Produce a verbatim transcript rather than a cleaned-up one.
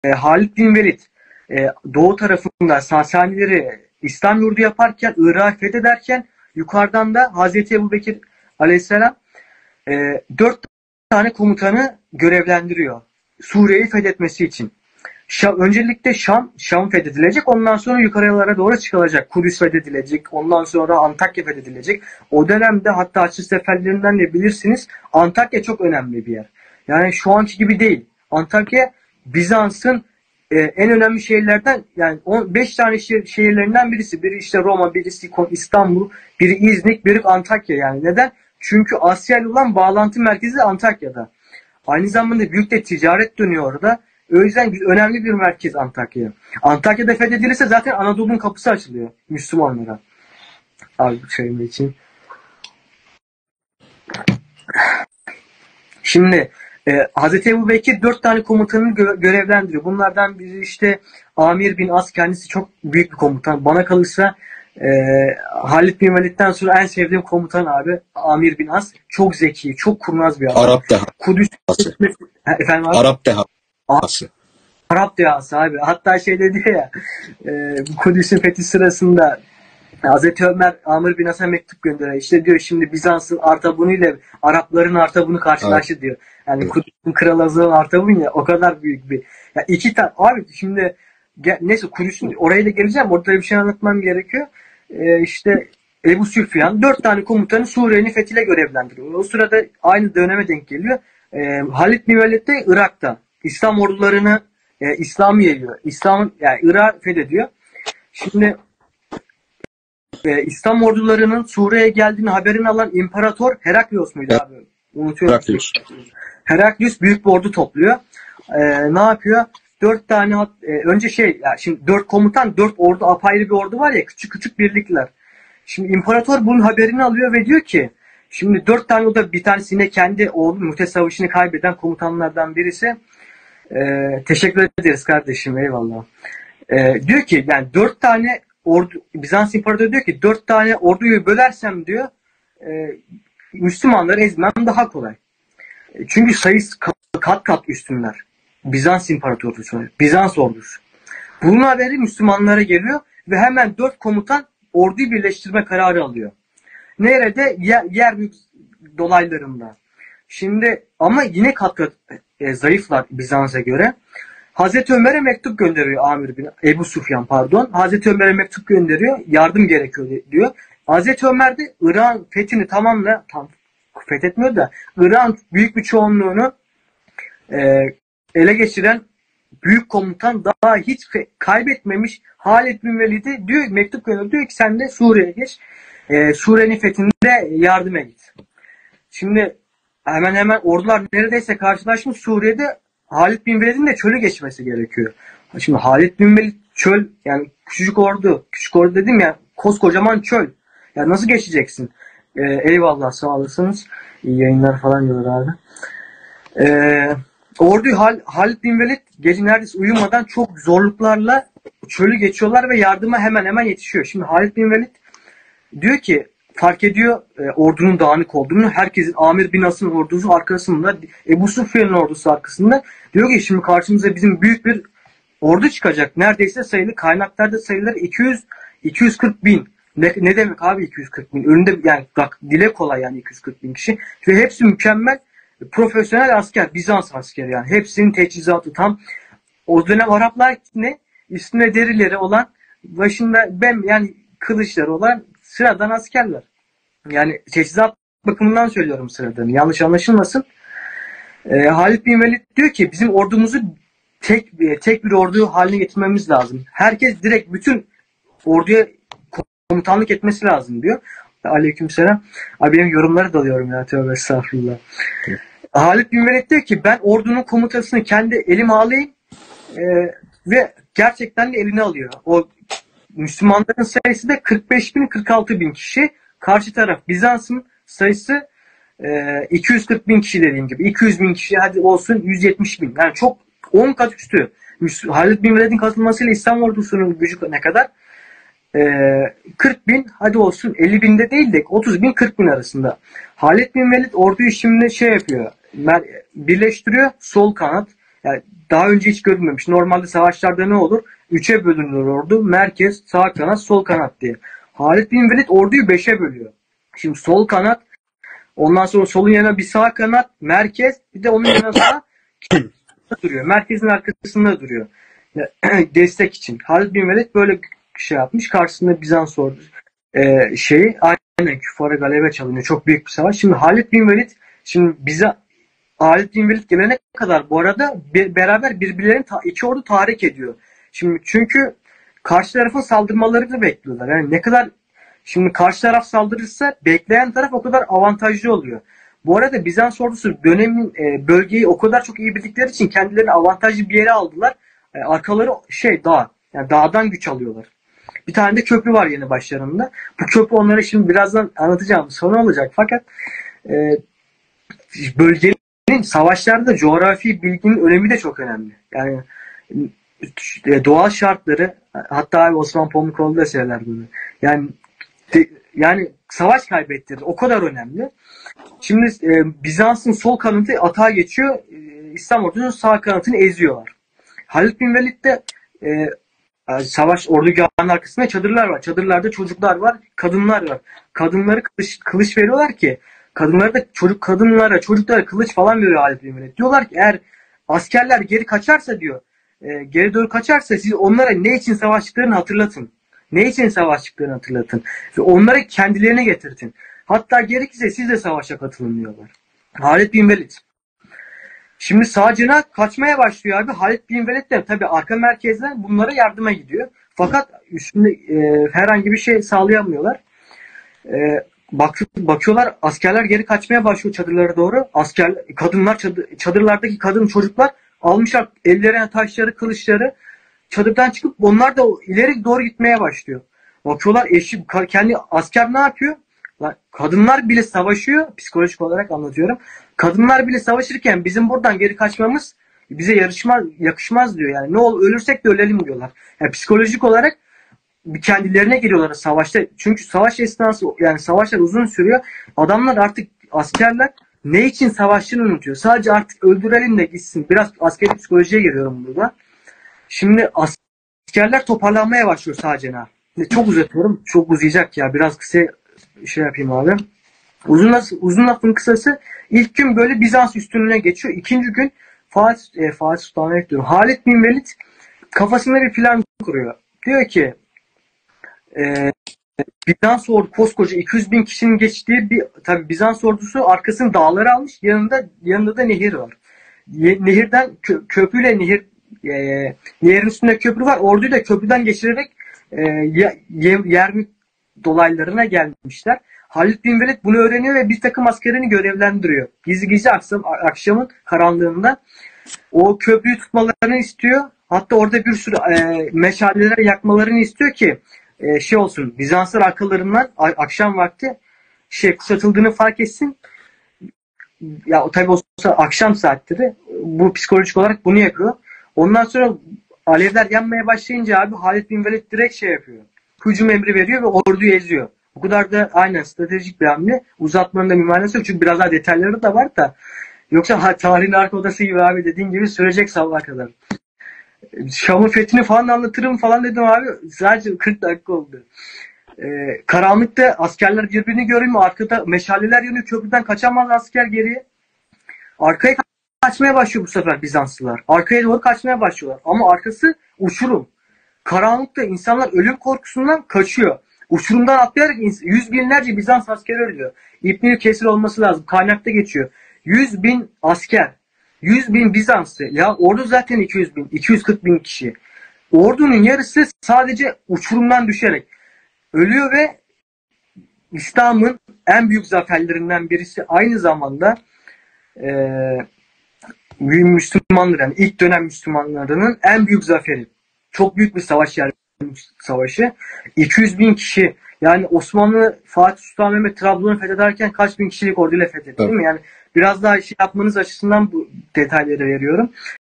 e, Halid bin Velid e, doğu tarafında Sasanileri İslam yurdu yaparken, Irak'ı fethederken yukarıdan da Hazreti Ebubekir Aleyhisselam e, dört tane komutanı görevlendiriyor Suriye'yi fethetmesi için. Şam, öncelikle Şam, Şam fethedilecek. Ondan sonra yukarılara doğru çıkılacak. Kudüs fethedilecek. Ondan sonra Antakya fethedilecek. O dönemde hatta Haçlı seferlerinden de bilirsiniz, Antakya çok önemli bir yer. Yani şu anki gibi değil. Antakya Bizans'ın e, en önemli şehirlerden, yani beş tane şehir, şehirlerinden birisi. Biri işte Roma, birisi İstanbul, biri İznik, biri Antakya yani. Neden? Çünkü Asya ile olan bağlantı merkezi Antakya'da. Aynı zamanda büyük de ticaret dönüyor orada. O yüzden önemli bir merkez Antakya. Antakya'da fethedilirse zaten Anadolu'nun kapısı açılıyor Müslümanlara. Abi şeyim için. Şimdi e, Hazreti Ebubekir dört tane komutanını gö görevlendiriyor. Bunlardan biri işte Amir bin As, kendisi çok büyük bir komutan. Bana kalırsa e, Halid bin Velid'den sonra en sevdiğim komutan abi Amir bin As. Çok zeki, çok kurnaz bir adam. Arap dehası. Kudüs efendim abi? Arap dehası. Arap dehası abi. Hatta şey dedi ya, e, Kudüs'ün fethi sırasında Hazreti Ömer Amr bin As'a mektup gönderiyor. İşte diyor, şimdi Bizans'ın Artabunu ile Arapların Artabunu karşılaştı evet. diyor. Yani evet. Kudüs'ün kralı Hazreti Artabunu ya, o kadar büyük bir. Ya iki tane abi şimdi neyse Kudüs'ün oraya da geleceğim. Orada bir şey anlatmam gerekiyor. Ee, işte Ebu Süfyan dört tane komutanı Suriye'nin fethine görevlendiriyor. O sırada aynı döneme denk geliyor. Ee, Halid bin Velid de Irak'ta İslam ordularını e, İslam'ı yayıyor. İslam yani Irak fethediyor. Şimdi e, İslam ordularının Suriye'ye geldiğini haberini alan İmparator Heraklios muydu abi? Unutuyorum. Heraklius. Heraklius büyük bir ordu topluyor. E, ne yapıyor? Dört tane e, önce şey yani şimdi dört komutan, dört ordu, apayrı bir ordu var ya, küçük küçük birlikler. Şimdi İmparator bunun haberini alıyor ve diyor ki şimdi dört tane, o da bir tanesi yine kendi oğlu Mu'te Savaşı'nı kaybeden komutanlardan birisi. E, teşekkür ederiz kardeşim, eyvallah. E, diyor ki yani dört tane ordu, Bizans İmparatoru diyor ki dört tane orduyu bölersem diyor e, Müslümanları ezmem daha kolay. E, çünkü sayısı kat kat üstünler. Bizans İmparatorluğu, Bizans ordusu. Bunun haberi Müslümanlara geliyor ve hemen dört komutan orduyu birleştirme kararı alıyor. Nerede? Yer, yer dolaylarında. Şimdi ama yine kat kat e, zayıflar Bizans'a göre. Hazreti Ömer'e mektup gönderiyor Amir bin Ebu Süfyan pardon. Hazreti Ömer'e mektup gönderiyor. Yardım gerekiyor diyor. Hazreti Ömer de İran fethini tamamla tam fethetmiyor da İran büyük bir çoğunluğunu e, ele geçiren büyük komutan, daha hiç kaybetmemiş Halid bin Velid'e diyor, mektup gönderiyor, diyor ki sen de Suriye'ye geç. E, Suriye'nin fethinde yardıma git. Şimdi hemen hemen ordular neredeyse karşılaşmış Suriye'de. Halid bin Velid'in de çölü geçmesi gerekiyor. Şimdi Halid bin Velid çöl, yani küçücük ordu. Küçük ordu dedim ya, koskocaman çöl. Yani nasıl geçeceksin? Ee, eyvallah, sağ olasınız. İyi yayınlar falan diyorlar abi. Ee, orduyu Hal, Halid bin Velid gece neredeyse uyumadan çok zorluklarla çölü geçiyorlar ve yardıma hemen hemen yetişiyor. Şimdi Halid bin Velid diyor ki, fark ediyor e, ordunun dağınık olduğunu. Herkesin, Amir bin As'ın ordusu arkasında, Ebu Süfyan'ın ordusu arkasında. Diyor ki şimdi karşımıza bizim büyük bir ordu çıkacak. Neredeyse sayılı, kaynaklarda sayıları iki yüz iki yüz kırk bin. Ne, ne demek abi iki yüz kırk bin? Önünde yani bak, dile kolay yani iki yüz kırk bin kişi. Ve hepsi mükemmel profesyonel asker. Bizans askeri yani. Hepsinin teçhizatı tam. O dönem Araplar ne? Üstüne derileri olan, başında ben yani kılıçları olan sıradan askerler. Yani teçhizat bakımından söylüyorum sıradan. Yanlış anlaşılmasın. Ee, Halid bin Velid diyor ki bizim ordumuzu tek tek bir ordu haline getirmemiz lazım. Herkes direkt bütün orduya komutanlık etmesi lazım diyor. Aleykümselam. Abi benim yorumlara dalıyorum ya, tövbe estağfurullah. Halid bin Velid diyor ki ben ordunun komutasını kendi elime alayım e, ve gerçekten de eline alıyor. O Müslümanların sayısı da kırk beş bin kırk altı bin kişi. Karşı taraf Bizans'ın sayısı e, iki yüz kırk bin kişi dediğim gibi. iki yüz bin kişi hadi olsun yüz yetmiş bin. Yani çok on kat üstü. Halid bin Velid'in katılmasıyla İslam ordusunun gücü ne kadar? E, kırk bin hadi olsun elli binde değil de otuz bin kırk bin arasında. Halid bin Velid orduyu şimdi şey yapıyor. Birleştiriyor sol kanat. Yani daha önce hiç görülmemiş. Normalde savaşlarda ne olur? Üçe bölünür ordu. Merkez, sağ kanat, sol kanat diye. Halid bin Velid orduyu beşe bölüyor. Şimdi sol kanat, ondan sonra solun yanına bir sağ kanat, merkez, bir de onun yanına duruyor. Merkezin arkasında duruyor. Destek için. Halid bin Velid böyle şey yapmış. Karşısında Bizans ordusu e, şeyi aynen küfara galebe çalınıyor. Çok büyük bir savaş. Şimdi Halid bin Velid şimdi bize Halid bin Velid gelene kadar bu arada bir, beraber birbirlerinin ta, iki ordu tahrik ediyor. Şimdi çünkü karşı tarafın saldırmalarını bekliyorlar. Yani ne kadar şimdi karşı taraf saldırırsa bekleyen taraf o kadar avantajlı oluyor. Bu arada Bizans ordusu dönemin e, bölgeyi o kadar çok iyi bildikleri için kendilerini avantajlı bir yere aldılar. E, arkaları şey dağ. Yani dağdan güç alıyorlar. Bir tane de köprü var yeni başlarında. Bu köprü onlara şimdi birazdan anlatacağım. Sonra olacak. Fakat e, bölgenin savaşlarda coğrafi bilginin önemi de çok önemli. Yani e, doğal şartları, hatta Osman Pamukoğlu da söyler bunu. Yani de, yani savaş kaybettirir. O kadar önemli. Şimdi e, Bizans'ın sol kanatı atağa geçiyor. E, İslam ordusunun sağ kanatını eziyorlar. Halid bin Velid de e, savaş ordugahının arkasında çadırlar var. Çadırlarda çocuklar var, kadınlar var. Kadınları kılıç, kılıç veriyorlar ki kadınlara da çocuk kadınlara, çocuklara kılıç falan veriyor Halid bin Velid. Diyorlar ki eğer askerler geri kaçarsa diyor, e, geri doğru kaçarsa siz onlara ne için savaştıklarını hatırlatın. Ne için savaştıklarını hatırlatın. Ve onları kendilerine getirtin. Hatta gerekirse siz de savaşa katılın diyorlar. Halid bin Velid. Şimdi sağcına kaçmaya başlıyor abi. Halid bin Velid de tabii arka merkezden bunlara yardıma gidiyor. Fakat üstünde e, herhangi bir şey sağlayamıyorlar. E, bak, bakıyorlar askerler geri kaçmaya başlıyor çadırlara doğru. Asker, kadınlar çadır, çadırlardaki kadın çocuklar almışlar ellerine taşları, kılıçları. Çadırdan çıkıp onlar da ileri doğru gitmeye başlıyor. Bakıyorlar eşi, kendi asker ne yapıyor? Kadınlar bile savaşıyor. Psikolojik olarak anlatıyorum. Kadınlar bile savaşırken bizim buradan geri kaçmamız bize yarışmaz, yakışmaz diyor. Yani ne olur ölürsek de ölelim diyorlar. Yani psikolojik olarak kendilerine geliyorlar savaşta. Çünkü savaş esnası yani savaşlar uzun sürüyor. Adamlar artık askerler ne için savaştığını unutuyor. Sadece artık öldürelim de gitsin. Biraz askeri psikolojiye giriyorum burada. Şimdi askerler toparlanmaya başlıyor sadece. Çok uzatıyorum. Çok uzayacak ya. Biraz kısa şey yapayım abi. Uzun, uzun lafın kısası ilk gün böyle Bizans üstünlüğüne geçiyor. İkinci gün Fatih, e, Fatih Sultan Mehmet diyorum. Halid bin Velid kafasında bir plan kuruyor. Diyor ki e, Bizans ordu koskoca iki yüz bin kişinin geçtiği bir tabi Bizans ordusu arkasını dağlara almış. Yanında yanında da nehir var. Nehirden kö, köprüyle nehir e, nehirin üstünde köprü var. Orduyu da köprüden geçirerek e, yer dolaylarına gelmişler. Halid bin Velid bunu öğreniyor ve bir takım askerini görevlendiriyor. Gizli gizli akşam, akşamın karanlığında o köprüyü tutmalarını istiyor. Hatta orada bir sürü e, meşaleler yakmalarını istiyor ki e, şey olsun Bizanslar arkalarından akşam vakti şey kuşatıldığını fark etsin. Ya o tabii olsa akşam saatleri bu psikolojik olarak bunu yapıyor. Ondan sonra alevler yanmaya başlayınca abi Halid bin Velid direkt şey yapıyor. Hücum emri veriyor ve orduyu eziyor. Bu kadar da aynen stratejik bir hamle. Uzatmanın da bir manası yok. Çünkü biraz daha detayları da var da. Yoksa ha, tarihin arka odası gibi abi dediğin gibi sürecek sabaha kadar. Şam'ın fethini falan anlatırım falan dedim abi. Sadece kırk dakika oldu. Ee, karanlıkta askerler birbirini görmüyor. Arkada meşaleler yanıyor. Köprüden kaçamaz asker geriye. Arkaya kaçmaya başlıyor bu sefer Bizanslılar. Arkaya doğru kaçmaya başlıyorlar. Ama arkası uçurum. Karanlıkta insanlar ölüm korkusundan kaçıyor. Uçurumdan atlayarak yüz binlerce Bizans askeri ölüyor. İbn-i Kesir olması lazım. Kaynakta geçiyor. yüz bin asker. yüz bin Bizanslı. Ya ordu zaten iki yüz bin. iki yüz kırk bin kişi. Ordunun yarısı sadece uçurumdan düşerek ölüyor ve İslam'ın en büyük zaferlerinden birisi aynı zamanda e, Müslümanlar yani ilk dönem Müslümanlarının en büyük zaferi. Çok büyük bir savaş yani savaşı. iki yüz bin kişi yani Osmanlı Fatih Sultan Mehmet Trabzon'u fethederken kaç bin kişilik orduyla fethetti değil mi? Yani biraz daha şey yapmanız açısından bu detayları veriyorum.